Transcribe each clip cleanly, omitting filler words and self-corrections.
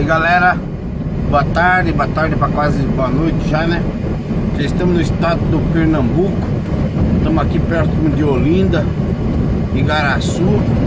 Galera, boa tarde para quase boa noite já, né? Já estamos no estado do Pernambuco. Estamos aqui perto de Olinda, Igaraçu.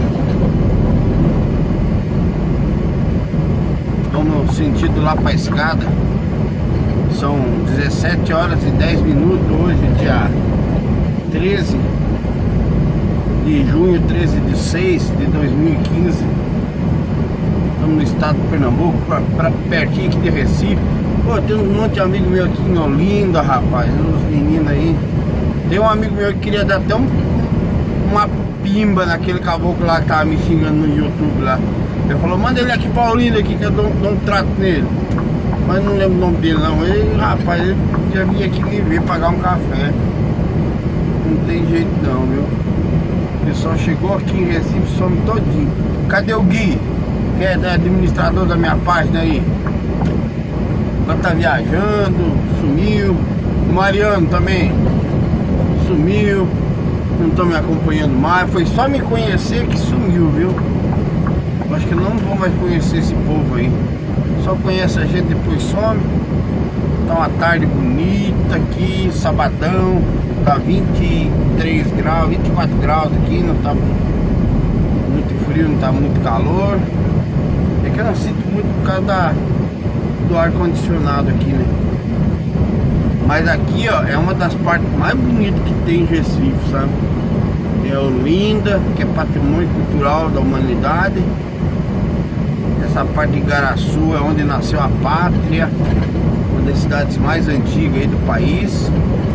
Vamos no sentido lá para a escada. São 17 horas e 10 minutos hoje, dia 13 de junho, 13 de 6 de 2015. Estamos no estado do Pernambuco, pra pertinho aqui de Recife. Pô, tem um monte de amigo meu aqui em Olinda, rapaz, uns meninos aí. Tem um amigo meu que queria dar até uma pimba naquele caboclo lá que tava me xingando no YouTube lá. Ele falou, manda ele aqui pra Olinda aqui que eu dou um trato nele. Mas não lembro o nome dele não. Ele, rapaz, ele já vinha aqui me ver pagar um café. Não tem jeito não, viu? Ele só chegou aqui em Recife, some todinho. Cadê o Gui? Que é administrador da minha página aí? Ela tá viajando, sumiu. O Mariano também sumiu. Não tô me acompanhando mais. Foi só me conhecer que sumiu, viu? Acho que eu não vou mais conhecer esse povo aí. Só conhece a gente, depois some. Tá uma tarde bonita aqui, sabadão. Tá 23 graus, 24 graus aqui. Não tá muito frio, não tá muito calor. É que eu não sinto muito por causa do ar-condicionado aqui, né? Mas aqui, ó, é uma das partes mais bonitas que tem em Recife, sabe? É Olinda, que é patrimônio cultural da humanidade. Essa parte de Igaraçu é onde nasceu a pátria, uma das cidades mais antigas aí do país.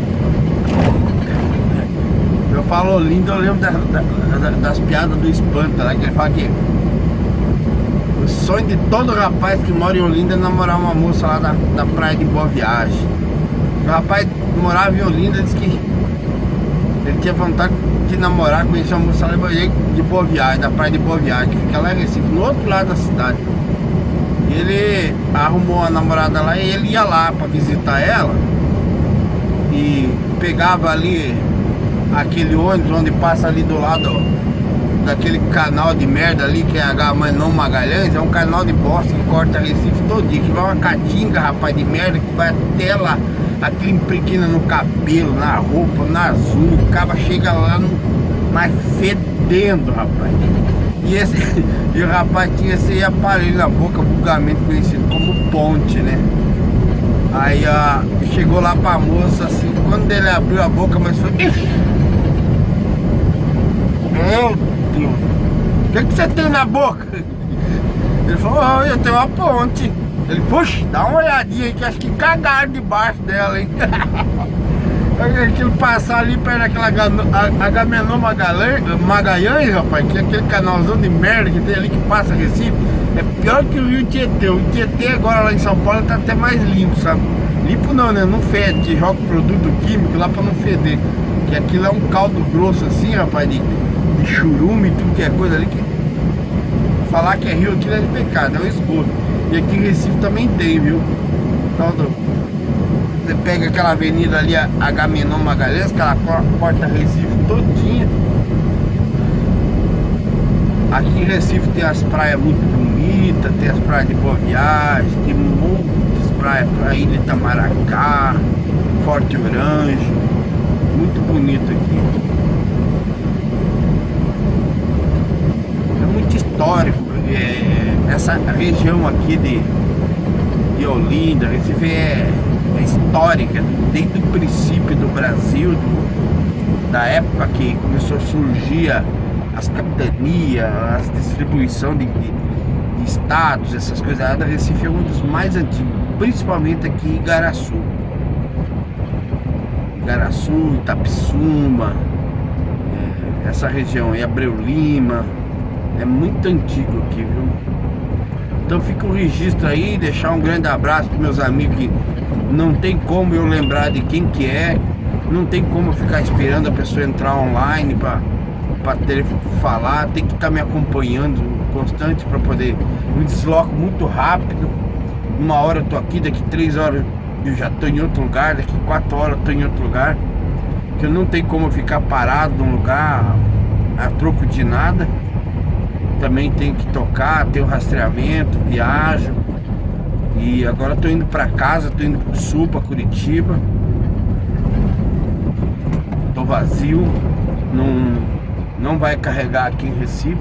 Eu falo Olinda, eu lembro das piadas do Espanta, né? Que ele fala que o sonho de todo rapaz que mora em Olinda é namorar uma moça lá da praia de Boa Viagem. O rapaz morava em Olinda, disse que ele tinha vontade de namorar, conhecer uma moça lá de Boa Viagem, da praia de Boa Viagem, que fica lá em Recife, no outro lado da cidade. E ele arrumou uma namorada lá e ele ia lá pra visitar ela. E pegava ali aquele ônibus onde passa ali do lado daquele canal de merda ali que é Agamenon Magalhães. É um canal de bosta que corta Recife todinho, que vai uma caatinga, rapaz, de merda, que vai até lá. Aquele imprequina no cabelo, na roupa, nas unhas. O cara chega lá mais fedendo, rapaz. E o rapaz tinha esse aparelho na boca, vulgarmente conhecido como ponte, né? Aí chegou lá pra moça assim, quando ele abriu a boca, mas foi... Meu Deus, o que você tem na boca? Ele falou, oh, eu tenho uma ponte. Ele, puxa, dá uma olhadinha aí que acho que cagaram debaixo dela, hein? Aquilo passar ali perto daquela Agamenon Magalhães, rapaz, que é aquele canalzão de merda que tem ali que passa Recife, é pior que o Rio Tietê. O Tietê agora lá em São Paulo tá até mais limpo, sabe? Limpo não, né? Não fede, que joga produto químico lá pra não feder. Que aquilo é um caldo grosso assim, rapaz, de churume e tudo que é coisa ali que... Falar que é rio aquilo é de pecado, é um esgoto. E aqui em Recife também tem, viu? Então, você pega aquela avenida ali, Agamenon Magalhães, que ela corta Recife todinha. Aqui em Recife tem as praias muito bonitas, tem as praias de Boa Viagem, tem muitas praias, a Ilha Itamaracá, Forte Orange, muito bonito aqui. É muito histórico, essa região aqui de Olinda, Recife é histórica, desde o princípio do Brasil, da época que começou a surgir as capitanias, a distribuição de estados, essas coisas. A Recife é um dos mais antigos, principalmente aqui em Igaraçu. Igaraçu, Itapissuma, essa região aí, Abreu Lima, é muito antigo aqui, viu? Então fica o registro aí, deixar um grande abraço para meus amigos que não tem como eu lembrar de quem que é, não tem como eu ficar esperando a pessoa entrar online para falar, tem que estar me acompanhando constante para poder, me desloco muito rápido, 1 hora eu tô aqui, daqui 3 horas eu já tô em outro lugar, daqui 4 horas eu tô em outro lugar, que eu não tenho como eu ficar parado num lugar a troco de nada. Também tenho que tocar, tenho rastreamento, viajo. E agora tô indo pra casa, tô indo pro sul, pra Curitiba. Tô vazio, não vai carregar aqui em Recife.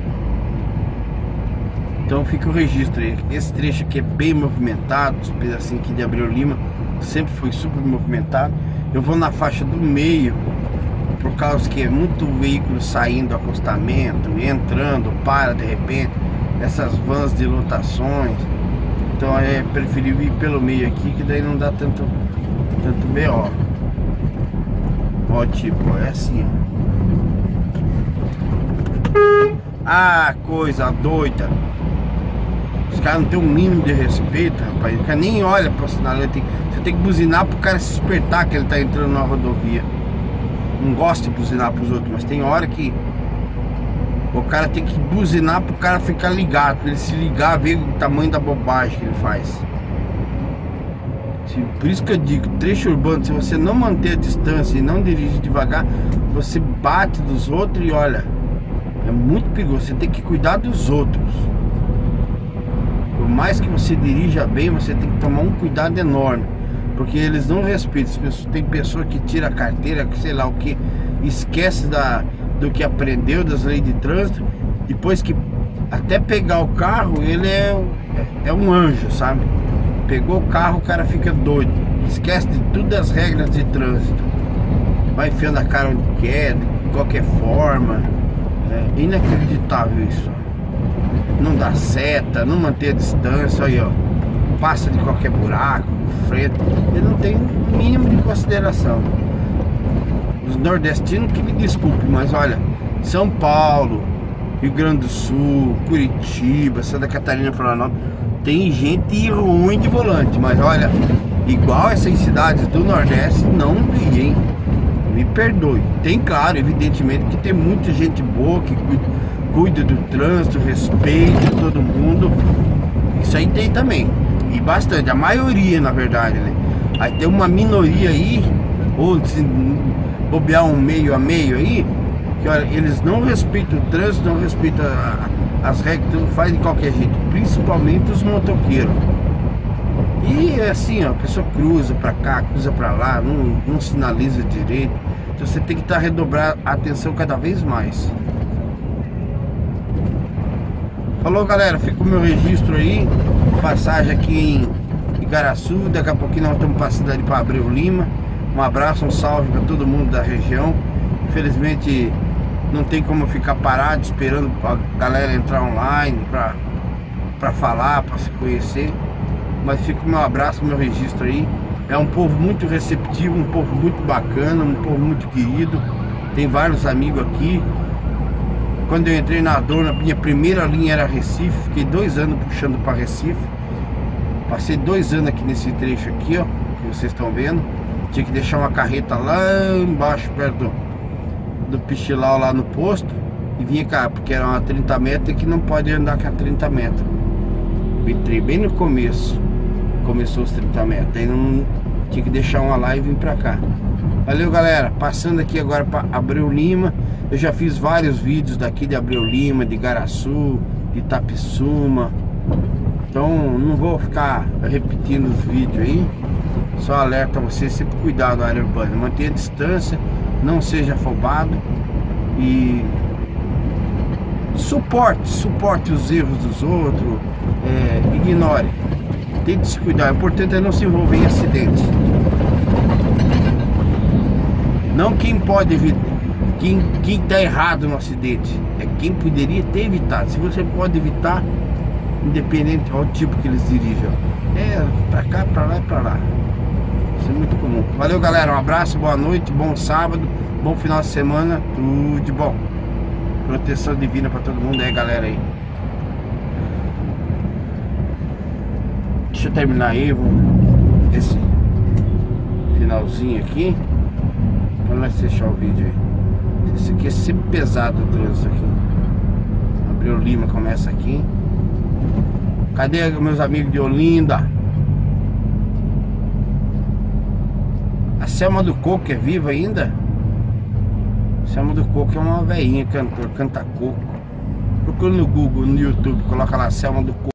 Então fica o registro aí. Esse trecho aqui é bem movimentado, os pedacinhos aqui de Abreu Lima sempre foi super movimentado. Eu vou na faixa do meio, por causa que é muito veículo saindo do acostamento, entrando, para de repente, essas vans de lotações. Então é preferível ir pelo meio aqui, que daí não dá tanto BO. Ó, tipo, é assim, ó. Ah, coisa doida. Os caras não tem um mínimo de respeito, rapaz. O cara nem olha para o sinal. Você tem que buzinar pro cara se despertar que ele tá entrando na rodovia. Não gosto de buzinar pros outros, mas tem hora que o cara tem que buzinar pro cara ficar ligado, pra ele se ligar, ver o tamanho da bobagem que ele faz. Por isso que eu digo, trecho urbano, se você não manter a distância e não dirige devagar, você bate dos outros e olha, é muito perigoso. Você tem que cuidar dos outros. Por mais que você dirija bem, você tem que tomar um cuidado enorme, porque eles não respeitam. Tem pessoa que tira a carteira, que sei lá o que, esquece do que aprendeu das leis de trânsito. Depois que até pegar o carro, ele é um anjo, sabe? Pegou o carro, o cara fica doido, esquece de todas as regras de trânsito, vai enfiando a cara onde quer, de qualquer forma. É inacreditável isso. Não dá seta, não mantém a distância, aí ó, passa de qualquer buraco, frente. Ele não tem o mínimo de consideração. Os nordestinos que me desculpem, mas olha, São Paulo, Rio Grande do Sul, Curitiba, Santa Catarina, Florianópolis, tem gente ruim de volante, mas olha, igual essas cidades do Nordeste, não vi, hein? Me perdoe. Tem, claro, evidentemente, que tem muita gente boa que cuida do trânsito, respeita todo mundo. Isso aí tem também. E bastante, a maioria, na verdade, né? Aí tem uma minoria aí, ou se bobear um meio a meio aí, que olha, eles não respeitam o trânsito, não respeitam as regras, tudo faz de qualquer jeito, principalmente os motoqueiros. E assim, ó, a pessoa cruza pra cá, cruza pra lá, não sinaliza direito. Então você tem que redobrar a atenção cada vez mais. Falou, galera, fica o meu registro aí. Passagem aqui em Igaraçu. Daqui a pouquinho nós estamos para a cidade, para Abreu Lima. Um abraço, um salve para todo mundo da região. Infelizmente não tem como ficar parado esperando a galera entrar online para falar, para se conhecer. Mas fica o meu abraço, o meu registro aí. É um povo muito receptivo, um povo muito bacana, um povo muito querido. Tem vários amigos aqui. Quando eu entrei na Dorna, minha primeira linha era Recife. Fiquei 2 anos puxando para Recife. Passei 2 anos aqui nesse trecho aqui, ó, que vocês estão vendo. Tinha que deixar uma carreta lá embaixo, perto do Pichilau, lá no posto. E vinha cá, porque era uma 30 metros e que não pode andar com a 30 metros. Entrei bem no começo. Começou os 30 metros. Aí não tinha que deixar uma lá e vir pra cá. Valeu, galera. Passando aqui agora para Abreu Lima. Eu já fiz vários vídeos daqui de Abreu Lima, de Igaraçu, de Itapissuma. Então não vou ficar repetindo os vídeos aí. Só alerta você, sempre cuidar da área urbana. Mantenha a distância, não seja afobado. E suporte os erros dos outros. Ignore. Tente se cuidar. O importante é não se envolver em acidentes. Não quem pode evitar. Quem está errado no acidente é quem poderia ter evitado. Se você pode evitar, independente do tipo que eles dirijam, pra cá, pra lá e pra lá. Isso é muito comum. Valeu, galera, um abraço, boa noite, bom sábado, bom final de semana, tudo de bom. Proteção divina pra todo mundo aí, galera aí. Deixa eu terminar aí esse finalzinho aqui pra nós fechar o vídeo aí. Esse aqui é sempre pesado o trânsito aqui. Abreu Lima começa aqui. Cadê meus amigos de Olinda? A Selma do Coco é viva ainda? Selma do Coco é uma velhinha cantora, canta coco. Procura no Google, no YouTube, coloca lá Selma do Coco.